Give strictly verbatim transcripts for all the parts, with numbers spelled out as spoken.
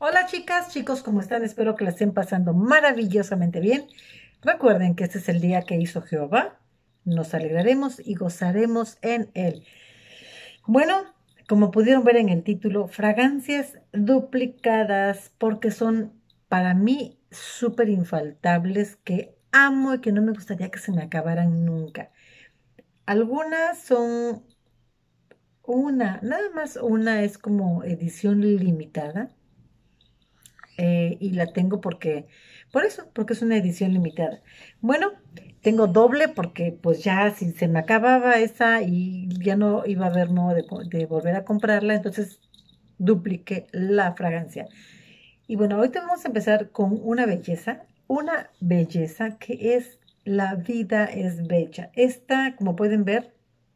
Hola chicas, chicos, ¿cómo están? Espero que la estén pasando maravillosamente bien. Recuerden que este es el día que hizo Jehová. Nos alegraremos y gozaremos en él. Bueno, como pudieron ver en el título, fragancias duplicadas porque son para mí súper infaltables que amo y que no me gustaría que se me acabaran nunca. Algunas son una, nada más una es como edición limitada. Eh, y la tengo porque, por eso, porque es una edición limitada. Bueno, tengo doble porque pues ya si se me acababa esa y ya no iba a haber modo de, co- de volver a comprarla, entonces dupliqué la fragancia. Y bueno, ahorita vamos a empezar con una belleza, una belleza que es La vida es bella. Esta, como pueden ver,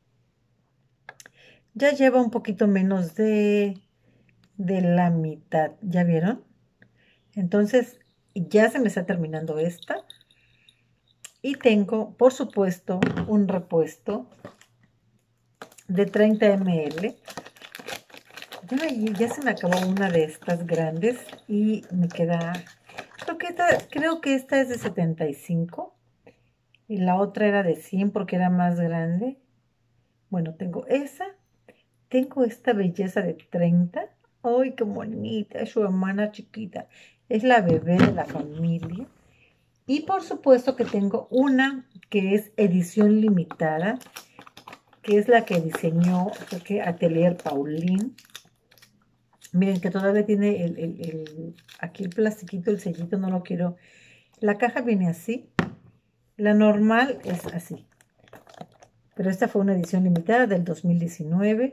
ya lleva un poquito menos de, de la mitad, ¿ya vieron? Entonces, ya se me está terminando esta. Y tengo, por supuesto, un repuesto de treinta mililitros. Ya, me- ya se me acabó una de estas grandes y me queda, creo que esta, creo que esta es de setenta y cinco y la otra era de cien porque era más grande. Bueno, tengo esa, tengo esta belleza de treinta. ¡Ay, qué bonita! Es su hermana chiquita. Es la bebé de la familia. Y por supuesto que tengo una que es edición limitada, que es la que diseñó, creo que Atelier Paulín. Miren que todavía tiene el, el- el- aquí el plastiquito, el sellito, no lo quiero. La caja viene así, la normal es así, pero esta fue una edición limitada del dos mil diecinueve.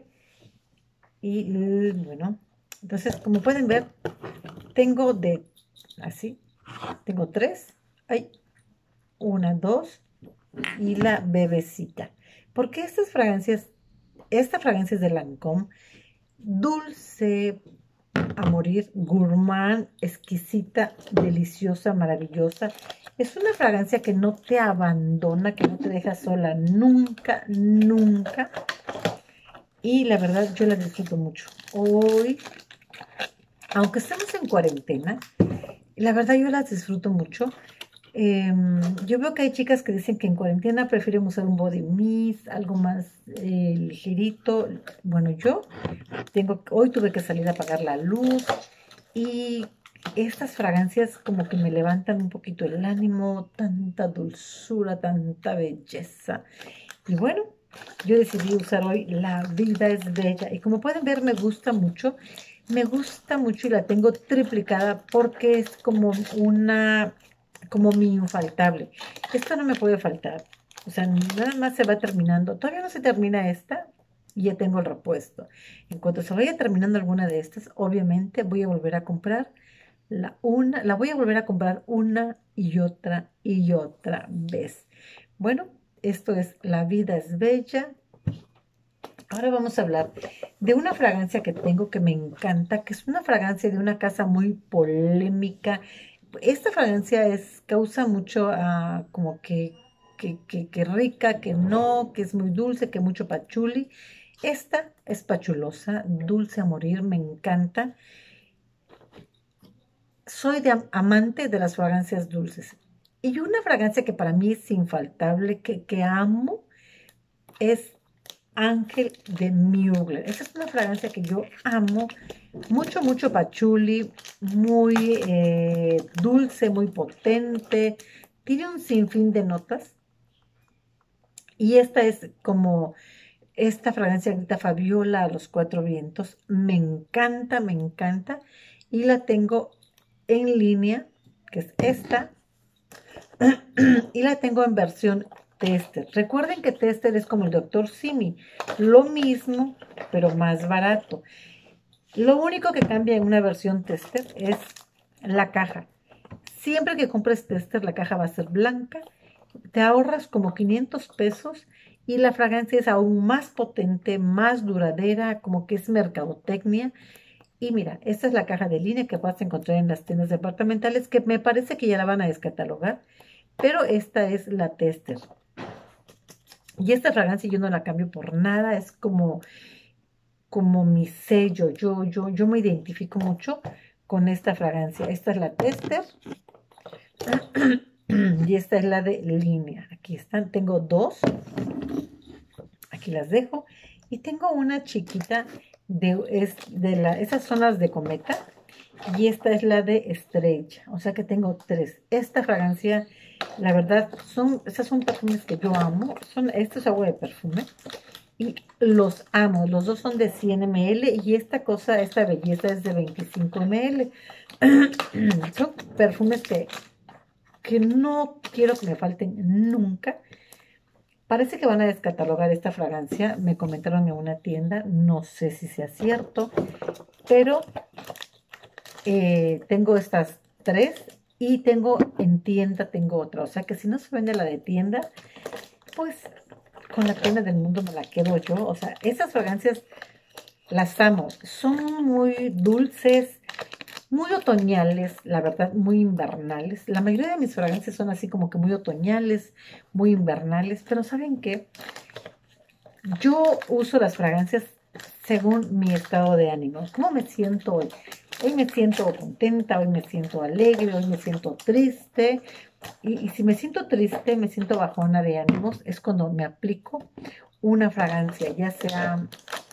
Y bueno, entonces como pueden ver, tengo de así, tengo tres, hay una, dos y la bebecita. Porque estas fragancias, esta fragancia es de Lancôme, dulce a morir, gourmand, exquisita, deliciosa, maravillosa. Es una fragancia que no te abandona, que no te deja sola nunca, nunca. Y la verdad yo la disfruto mucho. Hoy, aunque estemos en cuarentena, la verdad yo las disfruto mucho. Eh, yo veo que hay chicas que dicen que en cuarentena prefieren usar un body mist, algo más eh, ligerito. Bueno, yo tengo, hoy tuve que salir a apagar la luz y estas fragancias como que me levantan un poquito el ánimo, tanta dulzura, tanta belleza. Y bueno, yo decidí usar hoy La vida es bella y como pueden ver me gusta mucho. Me gusta mucho y la tengo triplicada porque es como una, como mi infaltable. Esto no me puede faltar. O sea, nada más se va terminando. Todavía no se termina esta y ya tengo el repuesto. En cuanto se vaya terminando alguna de estas, obviamente voy a volver a comprar la una, la voy a volver a comprar una y otra y otra vez. Bueno, esto es La vida es bella. Ahora vamos a hablar de una fragancia que tengo que me encanta, que es una fragancia de una casa muy polémica. Esta fragancia es, causa mucho ah, como que, que, que, que rica, que no, que es muy dulce, que mucho pachuli. Esta es pachulosa, dulce a morir, me encanta. Soy de am- amante de las fragancias dulces. Y una fragancia que para mí es infaltable, que, que amo, es Ángel de Mugler. Esa es una fragancia que yo amo. Mucho, mucho pachuli, muy eh, dulce, muy potente. Tiene un sinfín de notas. Y esta es como esta fragancia grita Fabiola a los cuatro vientos. Me encanta, me encanta. Y la tengo en línea, que es esta. Y la tengo en versión tester. Recuerden que tester es como el doctor Simi, lo mismo, pero más barato. Lo único que cambia en una versión tester es la caja. Siempre que compres tester, la caja va a ser blanca. Te ahorras como quinientos pesos y la fragancia es aún más potente, más duradera, como que es mercadotecnia. Y mira, esta es la caja de línea que vas a encontrar en las tiendas departamentales, que me parece que ya la van a descatalogar, pero esta es la tester. Y esta fragancia yo no la cambio por nada, es como, como mi sello, yo, yo, yo me identifico mucho con esta fragancia. Esta es la Tester y esta es la de línea. Aquí están, tengo dos. Aquí las dejo. Y tengo una chiquita de, es de la, esas son las de Cometa. Y esta es la de Estrella. O sea que tengo tres. Esta fragancia, la verdad, son, esas son perfumes que yo amo. Son, esto es agua de perfume. Y los amo. Los dos son de cien mililitros. Y esta cosa, esta belleza es de veinticinco mililitros. Son perfumes que, que no quiero que me falten nunca. Parece que van a descatalogar esta fragancia. Me comentaron en una tienda. No sé si sea cierto. Pero eh, tengo estas tres. Y tengo en tienda, tengo otra. O sea que si no se vende la de tienda, pues con la pena del mundo me la quedo yo. O sea, esas fragancias las amo. Son muy dulces, muy otoñales, la verdad, muy invernales. La mayoría de mis fragancias son así como que muy otoñales, muy invernales. Pero ¿saben qué? Yo uso las fragancias según mi estado de ánimo. ¿Cómo me siento hoy? Hoy me siento contenta, hoy me siento alegre, hoy me siento triste. Y, y si me siento triste, me siento bajona de ánimos, es cuando me aplico una fragancia, ya sea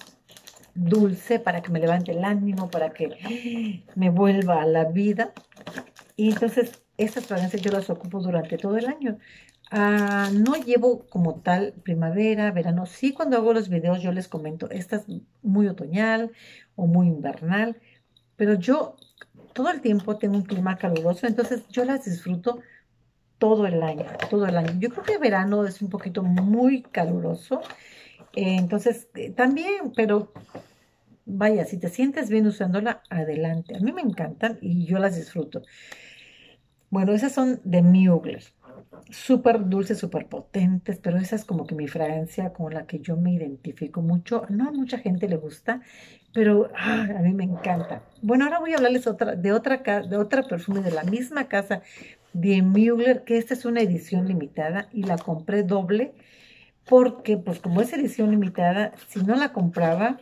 dulce para que me levante el ánimo, para que me vuelva a la vida. Y entonces estas fragancias yo las ocupo durante todo el año. Ah, no llevo como tal primavera, verano. Sí, cuando hago los videos yo les comento, esta es muy otoñal o muy invernal, pero yo todo el tiempo tengo un clima caluroso, entonces yo las disfruto todo el año, todo el año. Yo creo que verano es un poquito muy caluroso, eh, entonces eh, también, pero vaya, si te sientes bien usándola, adelante. A mí me encantan y yo las disfruto. Bueno, esas son de Mugler, súper dulces, súper potentes, pero esa es como que mi fragancia con la que yo me identifico mucho. No a mucha gente le gusta, pero ah, a mí me encanta. Bueno, ahora voy a hablarles otra, de otra, ca- de otra perfume de la misma casa de Mugler, que esta es una edición limitada y la compré doble porque, pues como es edición limitada, si no la compraba,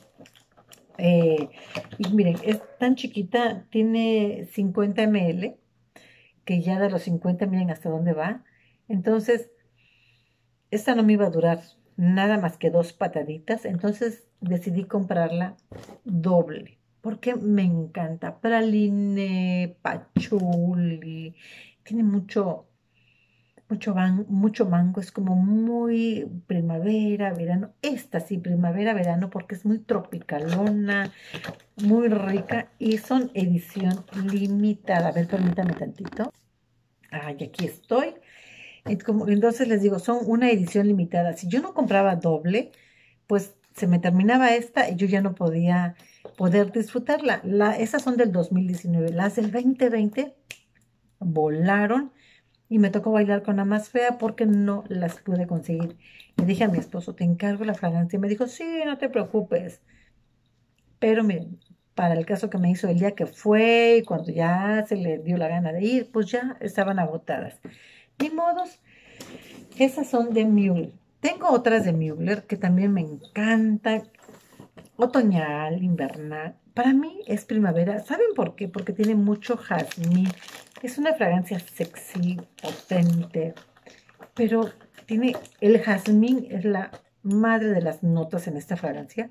eh, y miren, es tan chiquita, tiene cincuenta mililitros, que ya de los cincuenta miren hasta dónde va. Entonces, esta no me iba a durar nada más que dos pataditas, entonces decidí comprarla doble, porque me encanta. Praline, patchouli, tiene mucho, mucho, man- mucho mango, es como muy primavera, verano. Esta sí, primavera, verano, porque es muy tropicalona, muy rica y son edición limitada. A ver, permítame tantito. Ay, aquí estoy. Ent- como- Entonces les digo, son una edición limitada. Si yo no compraba doble, pues se me terminaba esta y yo ya no podía poder disfrutarla. La, esas son del dos mil diecinueve. Las del dos mil veinte volaron y me tocó bailar con la más fea porque no las pude conseguir. Le dije a mi esposo, te encargo la fragancia. Y me dijo, sí, no te preocupes. Pero miren, para el caso que me hizo el día que fue y cuando ya se le dio la gana de ir, pues ya estaban agotadas. Ni modos, esas son de Mugler. Tengo otras de Mugler que también me encantan. Otoñal, invernal. Para mí es primavera. ¿Saben por qué? Porque tiene mucho jazmín. Es una fragancia sexy, potente, pero tiene el jazmín, es la madre de las notas en esta fragancia.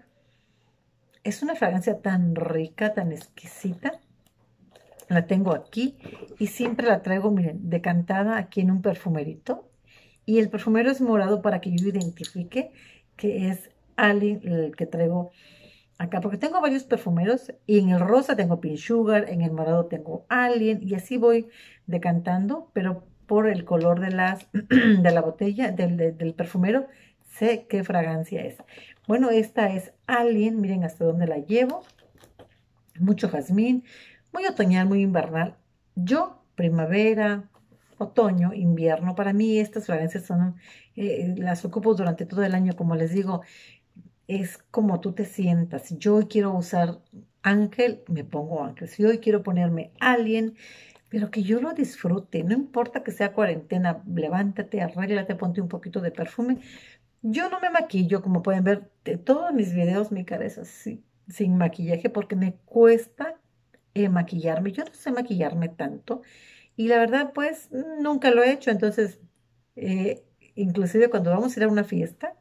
Es una fragancia tan rica, tan exquisita. La tengo aquí y siempre la traigo, miren, decantada aquí en un perfumerito. Y el perfumero es morado para que yo identifique que es Alien el que traigo acá. Porque tengo varios perfumeros y en el rosa tengo Pink Sugar, en el morado tengo Alien y así voy decantando, pero por el color de, las, de la botella, del, del, del perfumero, sé qué fragancia es. Bueno, esta es Alien, miren hasta dónde la llevo. Mucho jazmín, muy otoñal, muy invernal. Yo, primavera, otoño, invierno, para mí estas fragancias son, eh, las ocupo durante todo el año, como les digo, es como tú te sientas. Si yo hoy quiero usar Ángel, me pongo Ángel. Si hoy quiero ponerme Alien, pero que yo lo disfrute, no importa que sea cuarentena, levántate, arréglate, ponte un poquito de perfume. Yo no me maquillo, como pueden ver, de todos mis videos, mi cara es así, sin maquillaje, porque me cuesta eh, maquillarme. Yo no sé maquillarme tanto y la verdad pues nunca lo he hecho. Entonces, eh, inclusive cuando vamos a ir a una fiesta,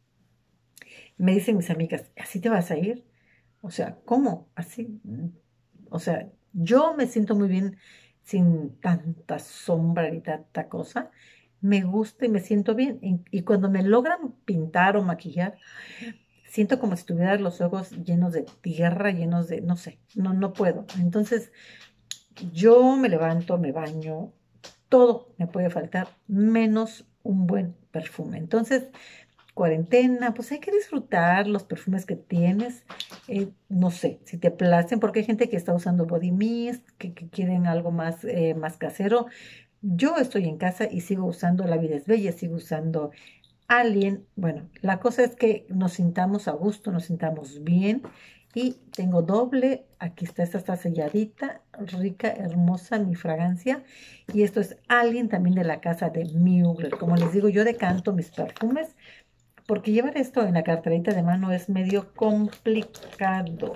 me dicen mis amigas, ¿así te vas a ir? O sea, ¿cómo? Así. mm, O sea, yo me siento muy bien sin tanta sombra ni tanta cosa. Me gusta y me siento bien. Y, y cuando me logran pintar o maquillar, siento como si tuviera los ojos llenos de tierra, llenos de, no sé, no, no puedo. Entonces, yo me levanto, me baño, todo me puede faltar, menos un buen perfume. Entonces, cuarentena, pues hay que disfrutar los perfumes que tienes. Eh, no sé si te placen, porque hay gente que está usando body mist, que, que quieren algo más, eh, más casero. Yo estoy en casa y sigo usando La Vida es Bella, sigo usando Alien. Bueno, la cosa es que nos sintamos a gusto, nos sintamos bien. Y tengo doble, aquí está, esta está selladita, rica, hermosa mi fragancia. Y esto es Alien también de la casa de Mugler. Como les digo, yo decanto mis perfumes porque llevar esto en la carterita de mano es medio complicado.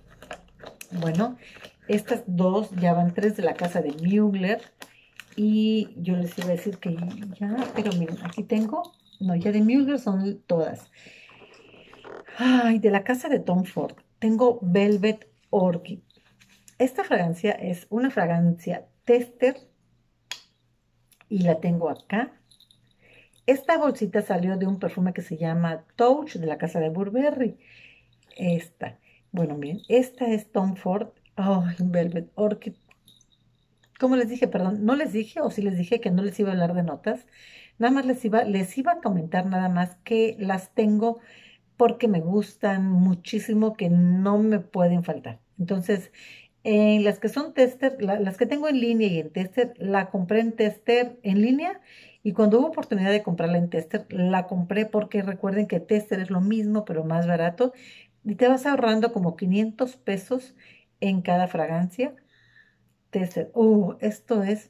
Bueno, estas dos ya van tres de la casa de Mugler. Y yo les iba a decir que ya, pero miren, aquí tengo, no, ya de Mugler son todas. Ay, de la casa de Tom Ford, tengo Velvet Orchid. Esta fragancia es una fragancia tester y la tengo acá. Esta bolsita salió de un perfume que se llama Touch de la casa de Burberry. Esta. Bueno, miren, esta es Tom Ford. Ay, Velvet Orchid. Como les dije, perdón, no les dije o sí les dije que no les iba a hablar de notas. Nada más les iba, les iba a comentar nada más que las tengo porque me gustan muchísimo, que no me pueden faltar. Entonces, en las que son tester, la- las que tengo en línea y en tester, la compré en tester en línea y cuando hubo oportunidad de comprarla en tester, la compré porque recuerden que tester es lo mismo, pero más barato y te vas ahorrando como quinientos pesos en cada fragancia. Tester, uh, esto es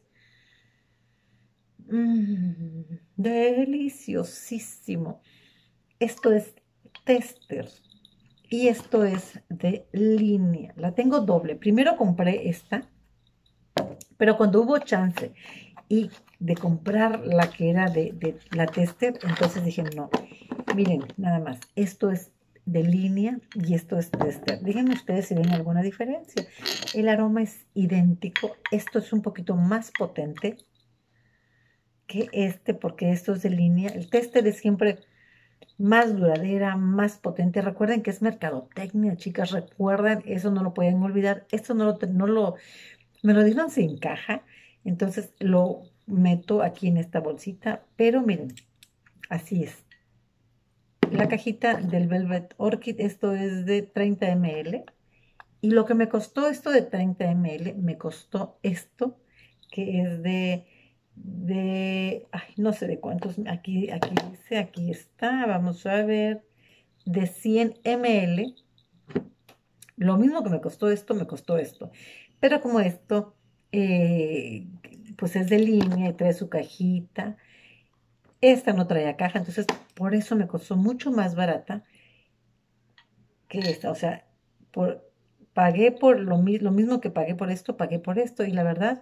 mm, deliciosísimo. Esto es tester. Y esto es de línea. La tengo doble. Primero compré esta, pero cuando hubo chance y de comprar la que era de, de la tester, entonces dije, no, miren, nada más, esto es de línea y esto es tester. Díganme ustedes si ven alguna diferencia. El aroma es idéntico. Esto es un poquito más potente que este porque esto es de línea. El tester es siempre más duradera, más potente. Recuerden que es mercadotecnia, chicas, recuerden, eso no lo pueden olvidar. Esto no lo, no lo, me lo dieron sin caja, entonces lo meto aquí en esta bolsita, pero miren, así es. La cajita del Velvet Orchid, esto es de treinta mililitros, y lo que me costó esto de treinta mililitros, me costó esto, que es de, de, ay, no sé de cuántos, aquí, aquí dice, aquí está, vamos a ver, de cien mililitros. Lo mismo que me costó esto, me costó esto. Pero como esto, eh, pues es de línea y trae su cajita, esta no traía caja, entonces por eso me costó mucho más barata que esta. O sea, por, pagué por lo, mi- lo mismo que pagué por esto, pagué por esto. Y la verdad,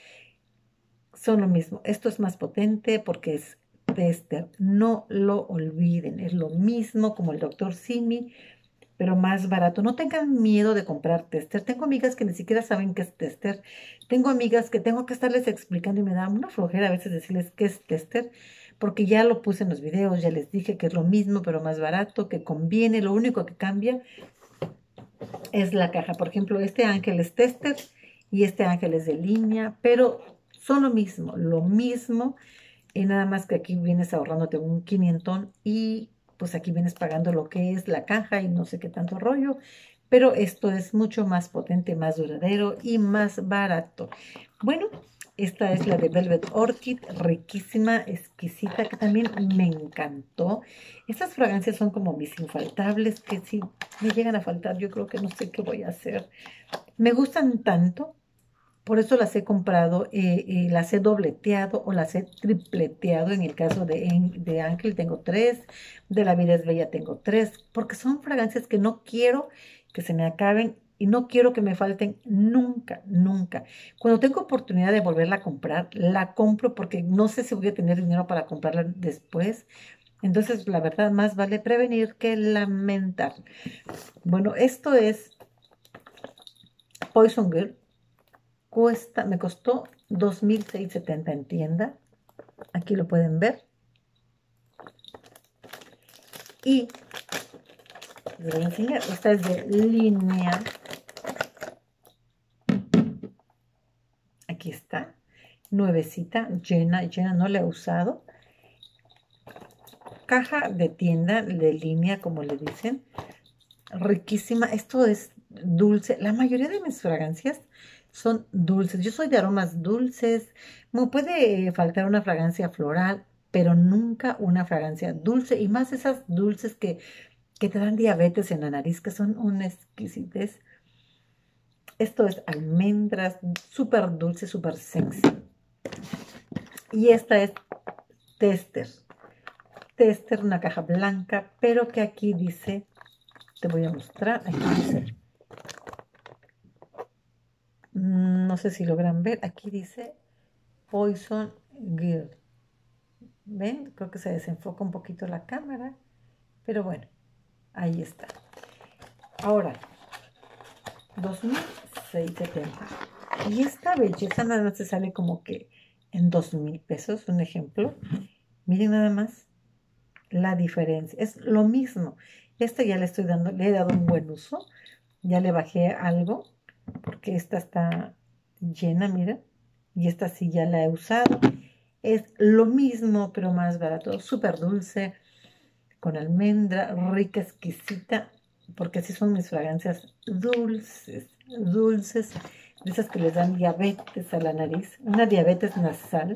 son lo mismo. Esto es más potente porque es tester. No lo olviden. Es lo mismo como el doctor Simi, pero más barato. No tengan miedo de comprar tester. Tengo amigas que ni siquiera saben qué es tester. Tengo amigas que tengo que estarles explicando y me da una flojera a veces decirles qué es tester, porque ya lo puse en los videos, ya les dije que es lo mismo, pero más barato, que conviene. Lo único que cambia es la caja. Por ejemplo, este ángel es tester y este ángel es de línea, pero son lo mismo, lo mismo. Y nada más que aquí vienes ahorrándote un quinientón y pues aquí vienes pagando lo que es la caja y no sé qué tanto rollo. Pero esto es mucho más potente, más duradero y más barato. Bueno, esta es la de Velvet Orchid, riquísima, exquisita, que también me encantó. Estas fragancias son como mis infaltables, que si me llegan a faltar, yo creo que no sé qué voy a hacer. Me gustan tanto, por eso las he comprado, eh, eh, las he dobleteado o las he tripleteado. En el caso de, en- de Ángel tengo tres, de La Vida es Bella tengo tres, porque son fragancias que no quiero que se me acaben y no quiero que me falten nunca, nunca. Cuando tengo oportunidad de volverla a comprar, la compro porque no sé si voy a tener dinero para comprarla después. Entonces, la verdad, más vale prevenir que lamentar. Bueno, esto es Poison Girl. Cuesta, me costó dos mil seiscientos setenta en tienda. Aquí lo pueden ver. Y les voy a enseñar. Esta es de línea. Aquí está. Nuevecita, llena, llena, no la he usado. Caja de tienda, de línea, como le dicen. Riquísima. Esto es dulce. La mayoría de mis fragancias son dulces. Yo soy de aromas dulces. Me puede faltar una fragancia floral, pero nunca una fragancia dulce. Y más esas dulces que, que te dan diabetes en la nariz, que son una exquisitez. Esto es almendras, súper dulce, súper sexy. Y esta es Tester. Tester, una caja blanca, pero que aquí dice, te voy a mostrar, aquí dice, no sé si logran ver, aquí dice Poison Girl. ¿Ven? Creo que se desenfoca un poquito la cámara, pero bueno, ahí está. Ahora, dos mil seiscientos setenta. Y esta belleza nada más se sale como que en dos mil pesos, un ejemplo. Miren nada más la diferencia. Es lo mismo. Esta ya le estoy dando, le he dado un buen uso. Ya le bajé algo, porque esta está llena, mira. Y esta sí ya la he usado. Es lo mismo, pero más barato. Súper dulce, con almendra, rica, exquisita. Porque así son mis fragancias dulces, dulces. De esas que les dan diabetes a la nariz. Una diabetes nasal.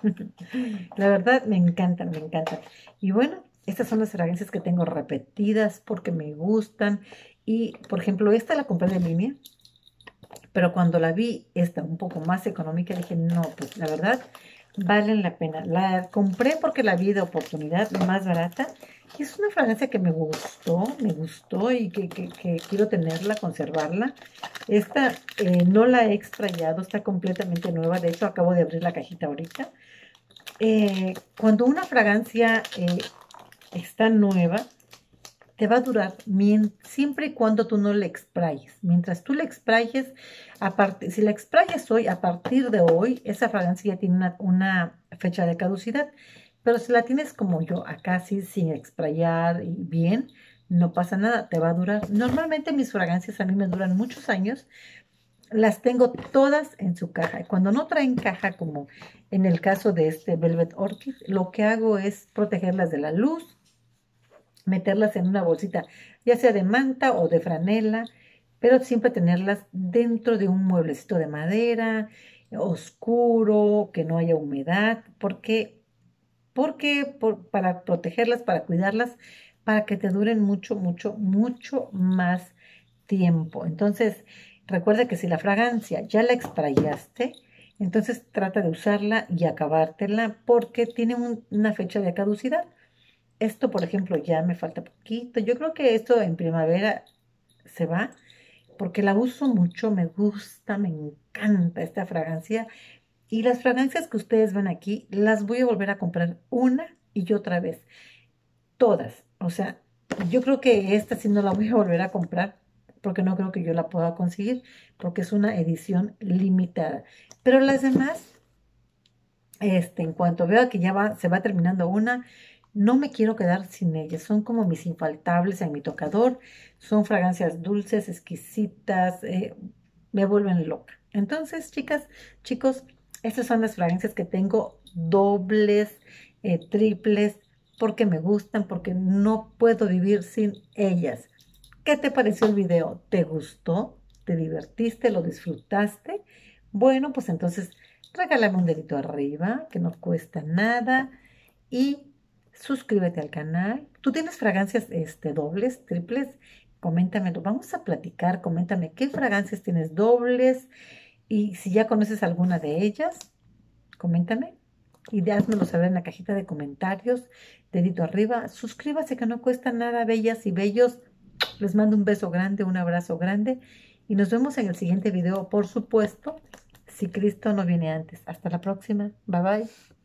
La verdad, me encantan, me encantan. Y bueno, estas son las fragancias que tengo repetidas porque me gustan. Y, por ejemplo, esta la compré de línea. Pero cuando la vi, esta un poco más económica, dije, no, pues la verdad, valen la pena. La compré porque la vi de oportunidad, más barata. Y es una fragancia que me gustó, me gustó y que, que, que quiero tenerla, conservarla. Esta eh, no la he extrayado, está completamente nueva. De hecho, acabo de abrir la cajita ahorita. Eh, cuando una fragancia eh, está nueva, te va a durar siempre y cuando tú no la exprayes. Mientras tú la exprayes, aparte, si la exprayes hoy, a partir de hoy, esa fragancia ya tiene una, una fecha de caducidad. Pero si la tienes como yo, acá sí, sin exprayar y bien, no pasa nada, te va a durar. Normalmente mis fragancias a mí me duran muchos años. Las tengo todas en su caja. Y cuando no traen caja, como en el caso de este Velvet Orchid, lo que hago es protegerlas de la luz, meterlas en una bolsita, ya sea de manta o de franela, pero siempre tenerlas dentro de un mueblecito de madera, oscuro, que no haya humedad, porque, porque por, para protegerlas, para cuidarlas, para que te duren mucho, mucho, mucho más tiempo. Entonces, recuerda que si la fragancia ya la extrayaste, entonces trata de usarla y acabártela porque tiene un, una fecha de caducidad. Esto, por ejemplo, ya me falta poquito. Yo creo que esto en primavera se va porque la uso mucho, me gusta, me encanta esta fragancia. Y las fragancias que ustedes ven aquí, las voy a volver a comprar una y otra vez. Todas. O sea, yo creo que esta sí no la voy a volver a comprar porque no creo que yo la pueda conseguir porque es una edición limitada. Pero las demás, este, en cuanto veo que ya va, se va terminando una, no me quiero quedar sin ellas. Son como mis infaltables en mi tocador. Son fragancias dulces, exquisitas, eh, me vuelven loca. Entonces, chicas, chicos, estas son las fragancias que tengo dobles, eh, triples, porque me gustan, porque no puedo vivir sin ellas. ¿Qué te pareció el video? ¿Te gustó? ¿Te divertiste? ¿Lo disfrutaste? Bueno, pues entonces regálame un dedito arriba, que no cuesta nada. Y suscríbete al canal. ¿Tú tienes fragancias este, dobles, triples? Coméntamelo. Vamos a platicar. Coméntame qué fragancias tienes dobles. Y si ya conoces alguna de ellas, coméntame. Y házmelo saber en la cajita de comentarios. Dedito arriba. Suscríbase que no cuesta nada, bellas y bellos. Les mando un beso grande, un abrazo grande Y nos vemos en el siguiente video, por supuesto, si Cristo no viene antes. Hasta la próxima. Bye bye.